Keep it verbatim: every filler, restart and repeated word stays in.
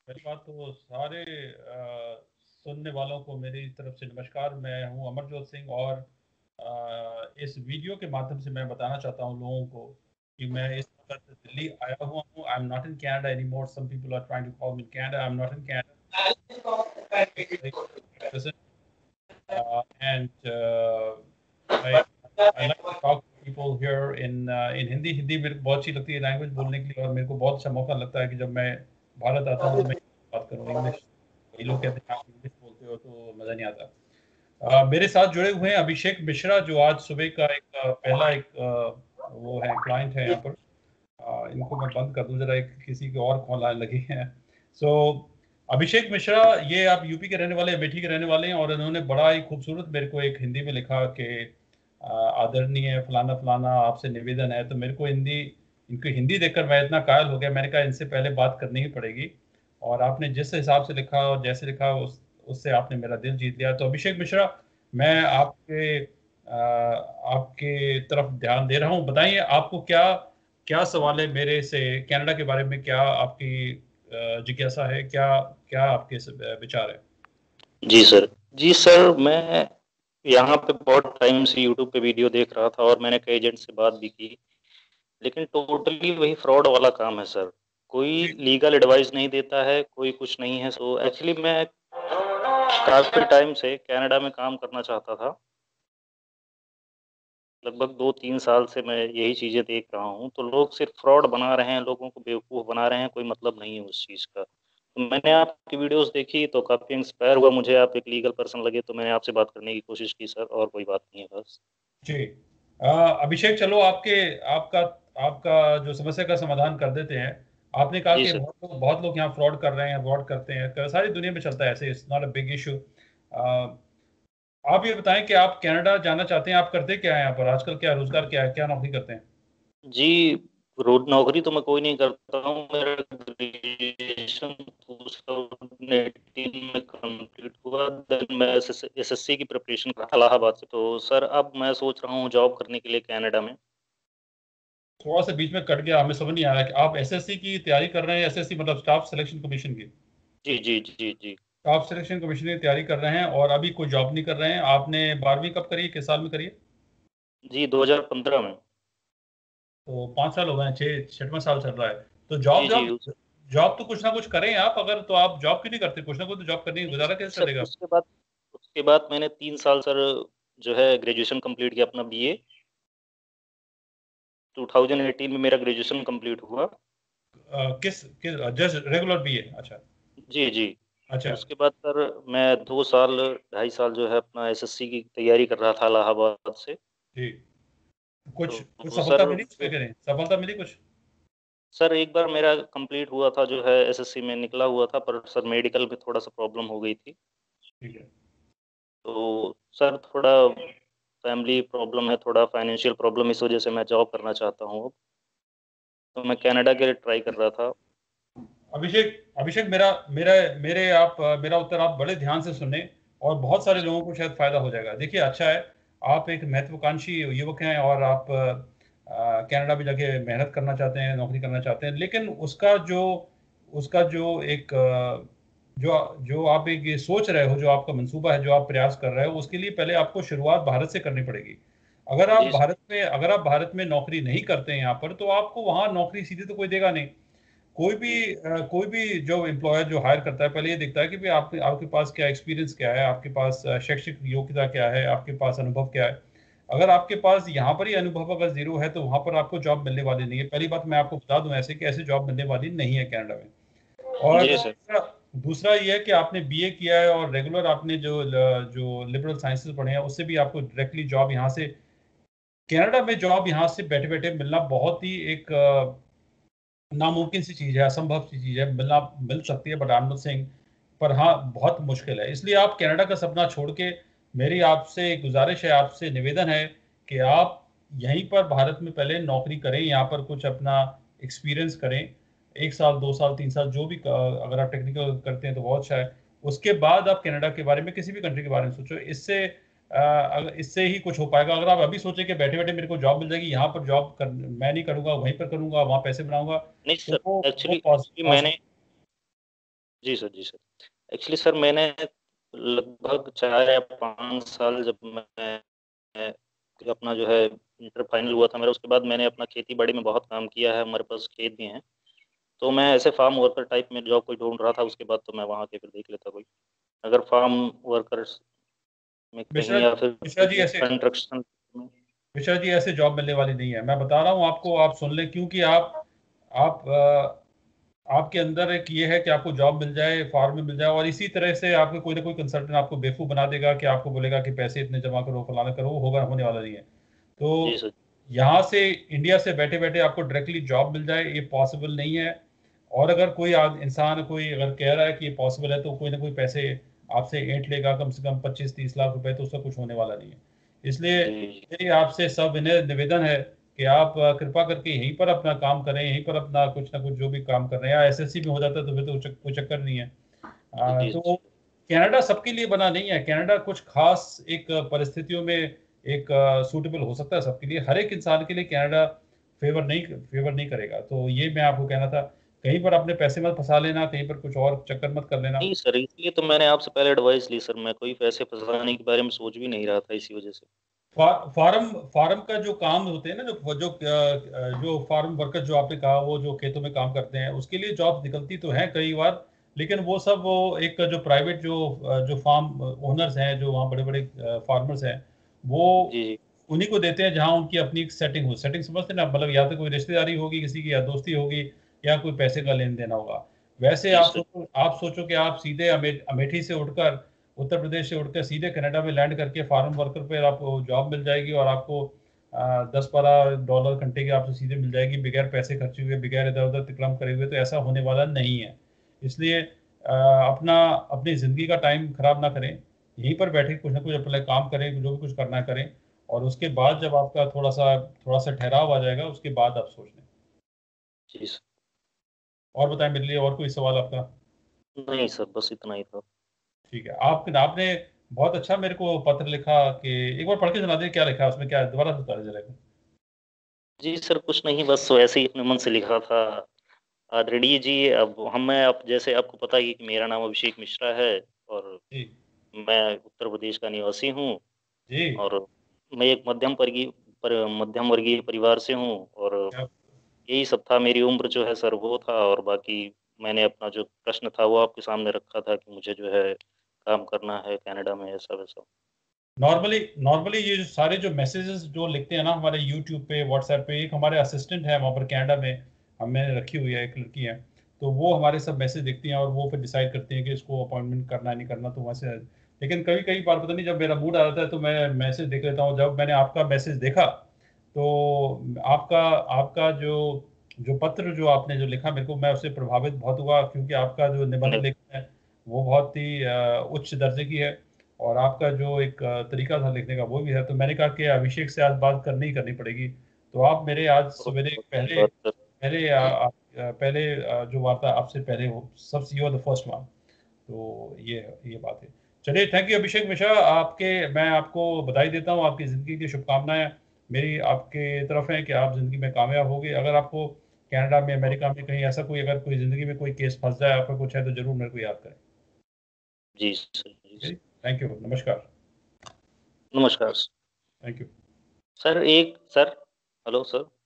पहली बात तो सारे अ, सुनने वालों को मेरी तरफ से नमस्कार। मैं हूँ अमरजोत सिंह और अ, इस वीडियो के माध्यम से मैं बताना चाहता हूँ लोगों को कि मैं इस वक़्त दिल्ली आया हुआ हूँ। I am not in Canada anymore, some people are trying to call me Canada, I am not in Canada. Uh, and uh, I I like to talk to people here in uh, in Hindi Hindi मेरे को बहुत अच्छी लगती है language बोलने के लिए, और मेरे को बहुत अच्छा मौका लगता है कि जब मैं भारत आता हूँ तो मैं बात करूँ इंग्लिश। कई लोग कहते हैं आप इंग्लिश बोलते हो तो मज़ा नहीं आता। अ, मेरे साथ जुड़े हुए हैं अभिषेक मिश्रा, जो आज सुबह का एक अ, पहला एक अ, वो है क्लाइंट है यहाँ पर। अ, इनको मैं बंद कर दूँ ज़रा, एक किसी के और कॉल आने लगी हैं। सो अभिषेक मिश्रा, ये आप यूपी के रहने वाले, अमेठी के रहने वाले हैं, और इन्होंने बड़ा ही खूबसूरत मेरे को एक हिंदी में लिखा कि अ, आदरणीय फलाना फलाना, आपसे निवेदन है। तो मेरे को हिंदी इनकी हिंदी देखकर मैं इतना कायल हो गया, मैंने कहा इनसे पहले बात करनी ही पड़ेगी। और आपने जिस हिसाब से लिखा और जैसे लिखा उस उससे आपने मेरा दिल जीत लिया। तो अभिषेक मिश्रा, मैं आपके अ, आपके तरफ ध्यान दे रहा हूँ। बताइए आपको क्या क्या सवाल है मेरे से, कनाडा के बारे में क्या आपकी अ, जिज्ञासा है, क्या क्या आपके स विचार है? जी सर। जी सर, मैं यहाँ पे बहुत टाइम से यूट्यूब पे वीडियो देख रहा था और मैंने कई एजेंट से बात भी की, लेकिन टोटली वही फ्रॉड वाला काम है सर। कोई जी। लीगल एडवाइस नहीं देता है, कोई कुछ नहीं है। सो एक्चुअली मैं काफ़ी टाइम से कनाडा में काम करना चाहता था। लगभग दो तीन साल से मैं यही चीज़ें देख रहा हूँ, तो लोग सिर्फ़ फ्रॉड बना रहे हैं, लोगों को बेवकूफ़ बना रहे हैं, कोई मतलब नहीं है उस चीज़ का। तो मैंने आपकी वीडियोज़ देखी तो काफ़ी इंस्पायर हुआ मुझे, आप एक लीगल पर्सन लगे तो मैंने आपसे बात करने की कोशिश की सर, और कोई बात नहीं है बस। जी। अ, अभिषेक, चलो आपके आपका आपका जो समस्या का समाधान कर देते हैं। आपने कहा जी कि सर। बहुत लोग बहुत लोग यहाँ फ्रॉड कर रहे हैं, फ्रॉड करते हैं। क सारी दुनिया में चलता है ऐसे, it's not a big issue. अ, आप ये बताएँ कि आप कनाडा जाना चाहते हैं, आप करते क्या हैं यहाँ पर? आजकल क्या रोज़गार क्या है? क्या नौकरी करते हैं? जी, रोड नौकरी तो मैं कोई नहीं करता हूँ, मेरा ग्रेजुएशन टू थाउज़ेंड एटीन में कंप्लीट हुआ, देन मैं एसएस एसएससी की प्रिपरेशन कर रहा था इलाहाबाद से। तो सर अब मैं सोच रहा हूँ जॉब करने के लिए कनाडा में। थोड़ा-सा बीच में कट गया, हमें समझ नहीं आया कि आप एसएससी की तैयारी कर रहे हैं, एसएससी मतलब स्टाफ सिलेक्शन कमीशन की? जी, जी, जी, जी। स्टाफ सिलेक्शन कमीशन की तैयारी कर रहे हैं और अभी कोई जॉब नहीं कर रहे हैं। आपने बारहवीं कब करी है? किस साल में करी है? जी, दो हज़ार पंद्रह में। तो पाँच साल हो गए हैं, छह छठवां साल चल रहा है। तो जी, जॉब जी, जॉब उस जॉब तो कुछ ना कुछ करें आप, अगर तो आप जॉब क्यों नहीं करते? कुछ ना कुछ तो जॉब करनी है, नहीं गुज़ारा नहीं कैसे सर, चलेगा? उसके बाद उसके बाद मैंने तीन साल सर जो है ग्रेजुएशन कंप्लीट किया अपना बीए। टू थाउज़ेंड एटीन में मेरा ग्रेजुएशन कंप्लीट हुआ। अ, किस किस जस्ट रेगुलर बीए? अच्छा, जी, जी। अच्छा। उसके बाद सर मैं दो साल, ढाई साल जो है अपना एसएससी की तैयारी कर रहा था इलाहाबाद से। जी। कुछ कुछ तो सफलता सर मिली उसमें वो कि नहीं? सफलता मिली कुछ? सर एक बार मेरा कंप्लीट हुआ था जो है एसएससी में निकला हुआ था, पर सर मेडिकल में थोड़ा-सा प्रॉब्लम हो गई थी। ठीक है। तो सर थोड़ा फैमिली प्रॉब्लम है, थोड़ा फाइनेंशियल प्रॉब्लम, इस वजह से मैं जॉब करना चाहता हूँ अब। तो मैं कनाडा के लिए ट्राई कर रहा था। अभिषेक अभिषेक मेरा मेरा मेरे आप मेरा उत्तर आप बड़े ध्यान से सुनें, और बहुत जी सारे सर। लोगों को शायद फ़ायदा हो जाएगा। देखिए, अच्छा है, आप एक महत्वाकांक्षी युवक हैं और आप अ, कनाडा में जाके मेहनत करना चाहते हैं, नौकरी करना चाहते हैं। लेकिन उसका जो उसका जो एक अ, जो जो आप एक ये सोच रहे हो, जो आपका मंसूबा है, जो आप प्रयास कर रहे हो, उसके लिए पहले आपको शुरुआत भारत से करनी पड़ेगी। अगर आप जी सर। भारत में अगर आप भारत में नौकरी नहीं करते हैं यहाँ पर, तो आपको वहाँ नौकरी सीधे तो कोई देगा नहीं। कोई भी जी। अ, कोई भी जो एम्प्लॉयर जो हायर करता है, पहले ये देखता है कि भाई आप आपके पास क्या एक्सपीरियंस क्या है, आपके पास अ, शैक्षिक योग्यता क्या है, आपके पास अनुभव क्या है। अगर आपके पास यहाँ पर ही अनुभव अगर ज़ीरो है, तो वहाँ पर आपको जॉब मिलने वाली नहीं है। पहली बात मैं आपको बता दूँ ऐसे कि ऐसी जॉब मिलने वाली नहीं है कनाडा में। और जी सर। दूसरा दूसरा ये है कि आपने बीए किया है और रेगुलर आपने जो ल जो लिबरल साइंसेज़ पढ़े हैं, उससे भी आपको डायरेक्टली जॉब यहाँ से कनाडा में जॉब यहाँ से बैठे-बैठे मिलना बहुत ही एक नामुमकिन सी चीज़ है, असंभव सी चीज़ है। मिलना मिल सकती है, but I am not saying, पर हाँ, बहुत मुश्किल है। इसलिए आप कनाडा का सपना छोड़ के, मेरी आपसे एक गुज़ारिश है, आपसे निवेदन है कि आप यहीं पर भारत में पहले नौकरी करें, यहाँ पर कुछ अपना एक्सपीरियंस करें। एक साल, दो साल, तीन साल जो भी क अगर आप टेक्निकल करते हैं तो बहुत अच्छा है। उसके बाद आप कनाडा के बारे में, किसी भी कंट्री के बारे में सोचो। इससे अ, अग इससे ही कुछ हो पाएगा। अगर आप अभी सोचें कि बैठे-बैठे मेरे को जॉब मिल जाएगी, यहाँ पर जॉब कर मैं नहीं करूँगा, वहीं पर करूँगा, वहाँ पैसे बनाऊँगा, नहीं तो सर, वो वो एक्चुअली पॉस एक्चुअली पॉसिबल मैंने जी सर, जी सर। एक्चुअली सर मैंने लगभग चार या पाँच साल जब मैं अपना जो है इंटर फाइनल हुआ था मेरा, उसके बाद मैंने अपना खेती-बाड़ी में बहुत काम किया है, हमारे पास खेत भी हैं। तो मैं ऐसे फार्म वर्कर टाइप में जॉब कोई ढूँढ रहा था, उसके बाद तो मैं वहाँ के फिर देख लेता कोई। अगर फार्म वर्कर्स में मिश्रा कहीं या फिर मिश्रा जी ऐसे कंस्ट्रक्शन में। मिश्रा जी ऐसे जॉब मिलने वाली नहीं है। मैं बता रहा हूँ आपको, आप सुन लें, क्योंकि आप आप अ, आपके अंदर एक ये है कि आपको जॉब मिल जाए, फार्म में मिल जाए, और इसी तरह से आपको कोई ना कोई कंसल्टेंट आपको बेवकूफ़ बना देगा कि आपको बोलेगा कि पैसे इतने जमा करो, फलाना करो, वो होगा होने वाला नहीं है। जी तो सर। यहाँ से, इंडिया से बैठे बैठे आपको डायरेक्टली जॉब मिल जाए, ये पॉसिबल नहीं है। और अगर कोई आद- इंसान कोई अगर कह रहा है कि ये पॉसिबल है, तो कोई ना कोई पैसे आपसे ऐंठ लेगा, कम से कम पच्चीस तीस लाख रुपए, तो उसका कुछ होने वाला नहीं है। इसलिए जी, जी। मेरी आपसे सब विनय निवेदन है कि आप अ, कृपा करके यहीं पर अपना काम करें, यहीं पर अपना कुछ ना कुछ जो भी काम कर रहे हैं, या एस एस सी में हो जाता है तो फिर तो चक- कोई चक्कर नहीं है। आ, जी, तो कनाडा सबके लिए बना नहीं है। कनाडा कुछ खास एक परिस्थितियों में एक सूटेबल हो सकता है सबके लिए। हर एक इंसान के लिए कनाडा फेवर नहीं फेवर नहीं करेगा। तो ये मैं आपको कहना था, कहीं पर अपने पैसे मत फंसा लेना, कहीं पर कुछ और चक्कर मत कर लेना। नहीं सर, इसलिए तो मैंने आपसे पहले एडवाइस ली सर, मैं कोई पैसे फँसाने के बारे में सोच भी नहीं रहा था इसी वजह से। फा, फार्म फार्म का जो काम होते हैं ना, जो जो अ, जो फार्म वर्कर जो आपने कहा, वो जो खेतों में काम करते हैं, उसके लिए जॉब निकलती तो है कई बार। लेकिन वो सब, वो एक जो प्राइवेट जो अ, जो फार्म ओनर्स हैं, जो वहाँ बड़े बड़े फार्मर्स हैं, वो जी, जी। उन्हीं को देते हैं जहाँ उनकी अपनी एक सेटिंग हो। सेटिंग समझते हैं ना, मतलब या तो कोई रिश्तेदारी होगी किसी की, या दोस्ती होगी, या कोई पैसे का लेन देन होगा। वैसे जी आप सर। सोचो आप सोचो कि आप सीधे अमे, अमेठी से उठकर, उत्तर प्रदेश से उठकर सीधे कनाडा में लैंड करके फार्म वर्कर पे आपको जॉब मिल जाएगी, और आपको दस बारह डॉलर घंटे की आपसे सीधे मिल जाएगी, बगैर पैसे खर्चे हुए, बगैर इधर उधर तिकड़म करे हुए। तो ऐसा होने वाला नहीं है। इसलिए अ, अपना अपनी ज़िंदगी का टाइम खराब ना करें। यहीं पर बैठे कुछ ना कुछ अपने काम करें, जो भी कुछ करना है करें। और उसके बाद जब आपका थोड़ा सा थोड़ा सा ठहराव आ जाएगा, उसके बाद आप सोच लें। जी सर। और बताएं मेरे लिए और कोई सवाल आपका? नहीं सर, बस इतना ही था। ठीक है। आप आपने बहुत अच्छा मेरे को पत्र लिखा कि एक बार पढ़ के सुना दें, क्या लिखा है उसमें, क्या है? दोबारा से बता दीजिए जरा। जी सर, कुछ नहीं, बस वैसे ही अपने मन से लिखा था। आदरणीय जी, अब हम मैं अब जैसे आपको पता ही है कि मेरा नाम अभिषेक मिश्रा है, और जी मैं उत्तर प्रदेश का निवासी हूँ, जी। और मैं एक मध्यम वर्गीय पर मध्यम वर्गीय परिवार से हूँ, और क्या? यही सब था। मेरी उम्र जो है सर वो था, और बाकी मैंने अपना जो प्रश्न था वो आपके सामने रखा था कि मुझे जो है काम करना है कनाडा में, ऐसा वैसा। नॉर्मली नॉर्मली ये जो सारे जो मैसेजेस जो लिखते हैं ना हमारे यूट्यूब पे, व्हाट्सएप पे, एक हमारे असिस्टेंट है वहाँ पर कनाडा में, हमने रखी हुई है, एक लड़की है। तो वो हमारे सब मैसेज देखती हैं, और वो फिर डिसाइड करती हैं कि इसको अपॉइंटमेंट करना है नहीं करना, तो वहाँ से। लेकिन कभी कई बार पता नहीं, जब मेरा मूड आ जाता है तो मैं मैसेज देख लेता हूँ। जब मैंने आपका मैसेज देखा, तो आपका आपका जो जो पत्र जो आपने जो लिखा मेरे को, मैं उससे प्रभावित बहुत हुआ, क्योंकि आपका जो निबंध धन्यवाद। लेखन है वो बहुत ही अ, उच्च दर्जे की है। और आपका जो एक अ, तरीका था लिखने का वो भी है। तो मैंने कहा कि अभिषेक से आज बात करनी ही करनी पड़ेगी। तो आप मेरे आज बहुत सवेरे बहुत पहले धन्यवाद सर। पहले आ, आ, पहले आ, जो वार्ता आपसे पहले हो, सबसे you are the first one. तो ये ये बात है। चलिए, थैंक यू अभिषेक मिश्रा। आपके मैं आपको बधाई देता हूँ, आपकी ज़िंदगी की शुभकामनाएं मेरी आपके तरफ हैं कि आप ज़िंदगी में कामयाब होगे। अगर आपको कनाडा में, अमेरिका में कहीं ऐसा कोई, अगर कोई ज़िंदगी में कोई केस फंस जाए, आपका कुछ है, तो ज़रूर मेरे को याद करें। जी सर, जी ठीक है सर। जी। थैंक यू, नमस्कार। नमस्कार सर। Thank you. सर एक सर हेलो सर।